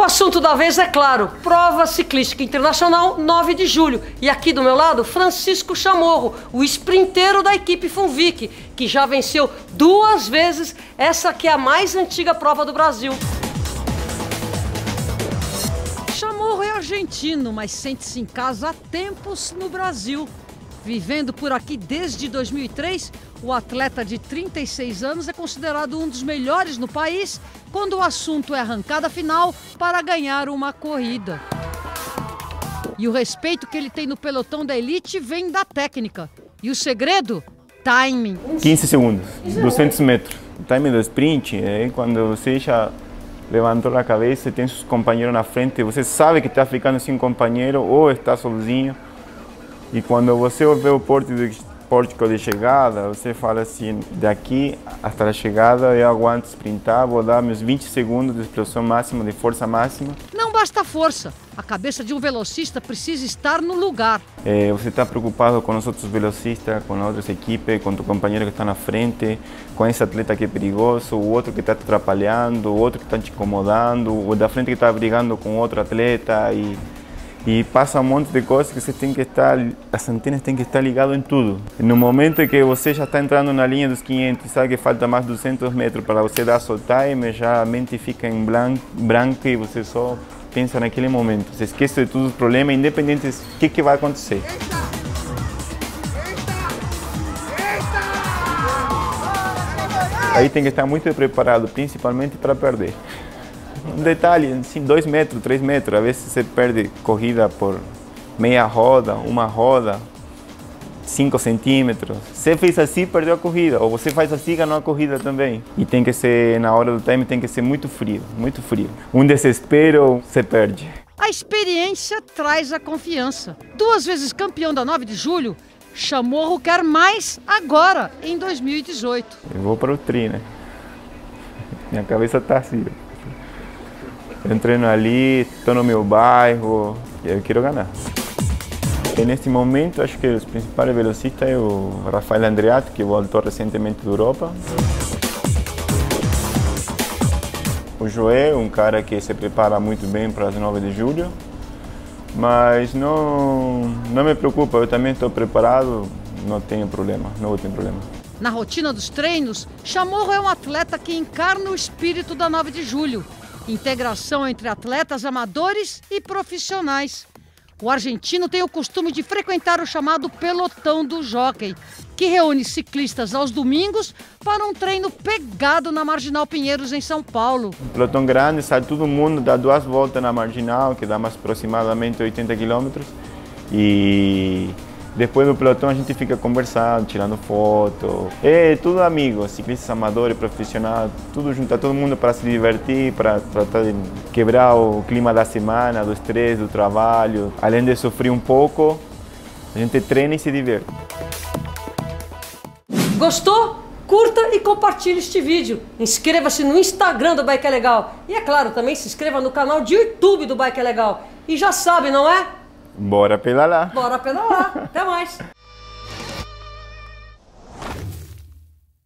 assunto da vez é claro, prova ciclística internacional 9 de julho. E aqui do meu lado, Francisco Chamorro, o sprinteiro da equipe Funvic, que já venceu 2 vezes essa que é a mais antiga prova do Brasil. Chamorro é argentino, mas sente-se em casa há tempos no Brasil. Vivendo por aqui desde 2003, o atleta de 36 anos é considerado um dos melhores no país quando o assunto é arrancada final para ganhar uma corrida. E o respeito que ele tem no pelotão da elite vem da técnica. E o segredo? Timing. 15 segundos, 200 metros. O timing do sprint é quando você já levantou a cabeça, tem seus companheiros na frente, você sabe que está ficando sem companheiro ou está sozinho. E quando você vê o pórtico de chegada, você fala assim, daqui até a chegada eu aguento sprintar, vou dar meus 20 segundos de explosão máxima, de força máxima. Não basta força, a cabeça de um velocista precisa estar no lugar. Você está preocupado com os outros velocistas, com as outras equipes, com o companheiro que está na frente, com esse atleta que é perigoso, o outro que está te atrapalhando, o outro que está te incomodando, o da frente que está brigando com outro atleta e passa um monte de coisas que você tem que estar, as antenas têm que estar ligadas em tudo. No momento em que você já está entrando na linha dos 500 e sabe que falta mais 200 metros para você dar seu time, já a mente fica em branco e você só pensa naquele momento. Você esquece de todos os problemas, independente do que vai acontecer. Aí tem que estar muito preparado, principalmente para perder. Um detalhe, assim, 2 metros, 3 metros, às vezes você perde corrida por meia roda, uma roda, 5 centímetros. Você fez assim, perdeu a corrida, ou você faz assim, ganhou a corrida também. E tem que ser, na hora do time, tem que ser muito frio, muito frio. Um desespero, você perde. A experiência traz a confiança. 2 vezes campeão da 9 de julho, Chamorro quer mais agora, em 2018. Eu vou para o tri, né? Minha cabeça tá assim. Eu treino ali, estou no meu bairro, eu quero ganhar. E neste momento, acho que os principais velocistas é o Rafael Andreato, que voltou recentemente da Europa. O Joé, um cara que se prepara muito bem para as 9 de julho. Mas não me preocupa, eu também estou preparado, não tenho problema, não vou ter problema. Na rotina dos treinos, Chamorro é um atleta que encarna o espírito da 9 de julho. Integração entre atletas amadores e profissionais. O argentino tem o costume de frequentar o chamado pelotão do Jockey, que reúne ciclistas aos domingos para um treino pegado na Marginal Pinheiros, em São Paulo. Um pelotão grande, sai todo mundo, dá 2 voltas na Marginal, que dá mais aproximadamente 80 quilômetros. E depois do pelotão a gente fica conversando, tirando foto. É tudo amigo, ciclistas amadores, profissionais, tudo junto, todo mundo para se divertir, para tratar de quebrar o clima da semana, do estresse, do trabalho. Além de sofrer um pouco, a gente treina e se diverte. Gostou? Curta e compartilhe este vídeo. Inscreva-se no Instagram do Bike é Legal. E é claro, também se inscreva no canal de YouTube do Bike é Legal. E já sabe, não é? Bora pedalar! Bora pedalar! Até mais!